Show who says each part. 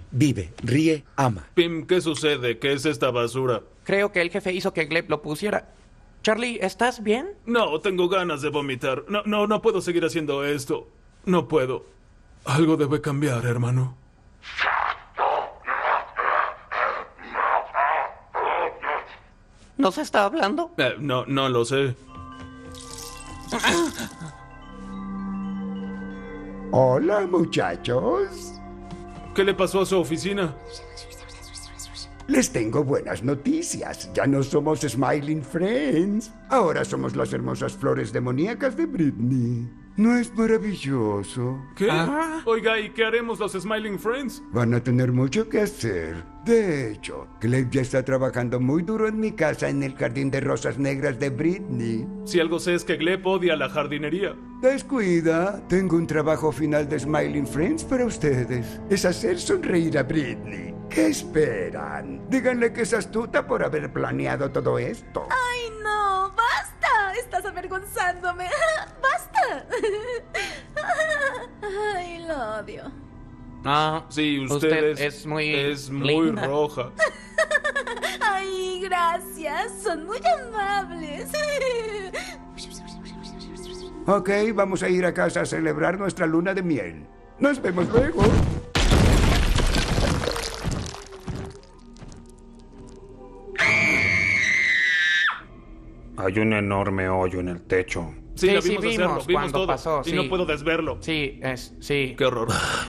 Speaker 1: Vive, ríe, ama.
Speaker 2: Pim, ¿qué sucede? ¿Qué es esta basura?
Speaker 3: Creo que el jefe hizo que Gleb lo pusiera. Charlie, ¿estás bien?
Speaker 2: No, tengo ganas de vomitar. No puedo seguir haciendo esto. No puedo. Algo debe cambiar, hermano.
Speaker 3: ¿Nos está hablando?
Speaker 2: No lo sé.
Speaker 4: Hola, muchachos.
Speaker 2: ¿Qué le pasó a su oficina?
Speaker 4: Les tengo buenas noticias. Ya no somos Smiling Friends. Ahora somos las hermosas flores demoníacas de Britney. ¿No es maravilloso?
Speaker 2: ¿Qué? Oiga, ¿y qué haremos los Smiling Friends?
Speaker 4: Van a tener mucho que hacer. De hecho, Gleb ya está trabajando muy duro en mi casa en el jardín de rosas negras de Britney.
Speaker 2: Si algo sé es que Gleb odia la jardinería.
Speaker 4: Descuida, tengo un trabajo final de Smiling Friends para ustedes. Es hacer sonreír a Britney. ¿Qué esperan? Díganle que es astuta por haber planeado todo esto.
Speaker 5: ¡Ay, no! ¡Basta! Estás avergonzándome. ¡Basta! ¡Ay, lo odio!
Speaker 2: Sí, usted
Speaker 3: es muy
Speaker 2: muy
Speaker 3: linda.
Speaker 2: roja.
Speaker 5: ¡Ay, gracias! Son muy amables.
Speaker 4: Ok, vamos a ir a casa a celebrar nuestra luna de miel. Nos vemos luego.
Speaker 6: Hay un enorme hoyo en el techo.
Speaker 2: Sí,
Speaker 3: Sí,
Speaker 2: lo
Speaker 3: sí,
Speaker 2: vimos
Speaker 3: vimos
Speaker 2: hacerlo, vimos
Speaker 3: cuando
Speaker 2: todo.
Speaker 3: pasó,
Speaker 2: Y
Speaker 3: sí.
Speaker 2: no puedo desverlo.
Speaker 3: Sí, sí.
Speaker 2: Qué horror.